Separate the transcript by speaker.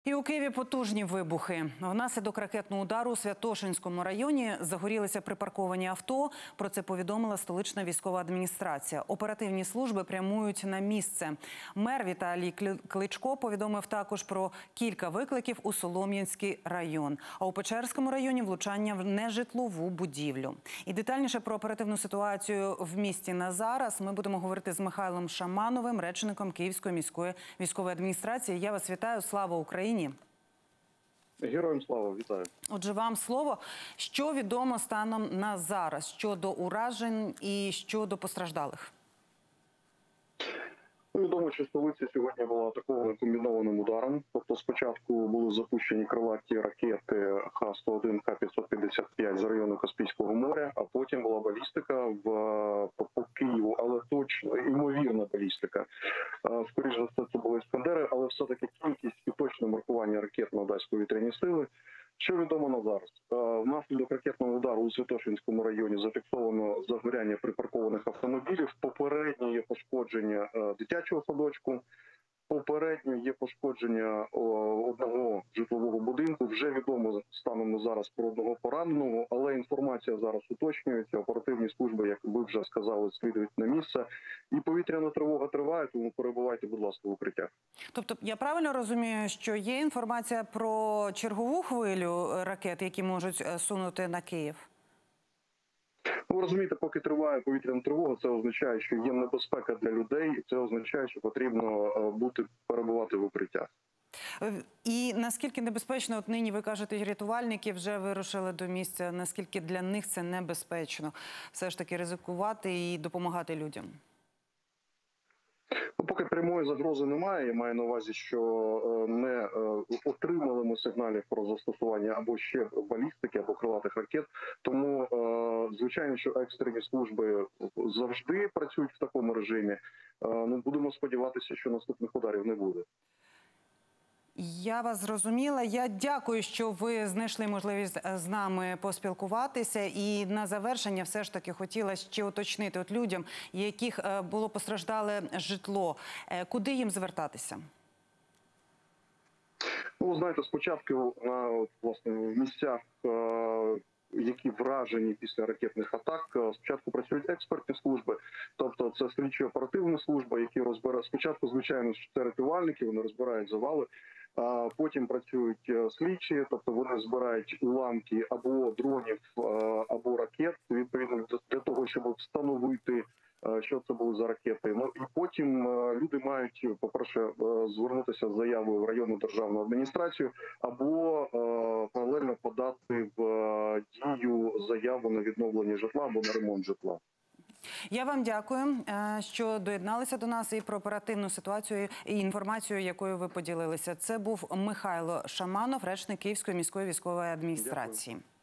Speaker 1: І у Києві потужні вибухи. Внаслідок ракетного удару у Святошинському районі загорілися припарковані авто. Про це повідомила столична військова адміністрація. Оперативні служби прямують на місце. Мер Віталій Кличко повідомив також про кілька викликів у Солом'янський район. А у Печерському районі влучання в нежитлову будівлю. І детальніше про оперативну ситуацію в місті на зараз ми будемо говорити з Михайлом Шамановим, речником Київської міської військової адміністрації. Я вас вітаю. Слава Україні!
Speaker 2: Героям слава, вітаю.
Speaker 1: Отже, вам слово. Що відомо станом на зараз щодо уражень і щодо постраждалих?
Speaker 2: Відомо, що столиця сьогодні була атакована комбінованим ударом. Тобто спочатку були запущені крилаті ракети Х-101, Х-555 з району Каспійського моря, а потім була балістика по Києву, але точно, ймовірна балістика. Скоріше за все, це були «Іскандери», але все-таки кількість і точне маркування ракет надасть повітряні сили. Що відомо на зараз? Внаслідок ракетного удару у Святошинському районі зафіксовано загоряння припаркованих автомобілів. Попередньо є пошкодження дитячого садочку. Попередньо є пошкодження одного житлового будинку. Вже відомо станом на зараз про одного пораненого, але інформація зараз уточнюється. Оперативні служби, як ви вже сказали, слідують на місце. І повітряна тривога триває, тому перебувайте, будь ласка, в укриттях.
Speaker 1: Тобто, я правильно розумію, що є інформація про чергову хвилю ракет, які можуть сунути на Київ?
Speaker 2: Ви розумієте, поки триває повітряна тривога, це означає, що є небезпека для людей, і це означає, що потрібно перебувати в укриттях.
Speaker 1: І наскільки небезпечно, от нині ви кажете, рятувальники вже вирушили до місця, наскільки для них це небезпечно все ж таки ризикувати і допомагати людям?
Speaker 2: Поки прямої загрози немає, я маю на увазі, що не отримали ми сигналів про застосування або ще балістики, або крилатих ракет. Тому, звичайно, що екстрені служби завжди працюють в такому режимі. Будемо сподіватися, що наступних ударів не буде.
Speaker 1: Я вас зрозуміла. Я дякую, що ви знайшли можливість з нами поспілкуватися. І на завершення все ж таки хотіла ще уточнити от людям, яких було постраждале житло. Куди їм звертатися?
Speaker 2: Ну, знаєте, спочатку власне, в місцях, які вражені після ракетних атак, спочатку працюють експертні служби, тобто це слідчо-оперативна служба, які розбирають, спочатку, звичайно, це рятувальники, вони розбирають завали, а потім працюють слідчі, тобто вони збирають уламки або дронів, або ракет, відповідно для того, щоб встановити, що це були за ракети. Ну і потім люди мають, по-перше, звернутися з заявою в районну державну адміністрацію або паралельно подати в дію заяву на відновлення житла або на ремонт житла.
Speaker 1: Я вам дякую, що доєдналися до нас і про оперативну ситуацію і інформацію, якою ви поділилися. Це був Михайло Шаманов, речник Київської міської військової адміністрації. Дякую.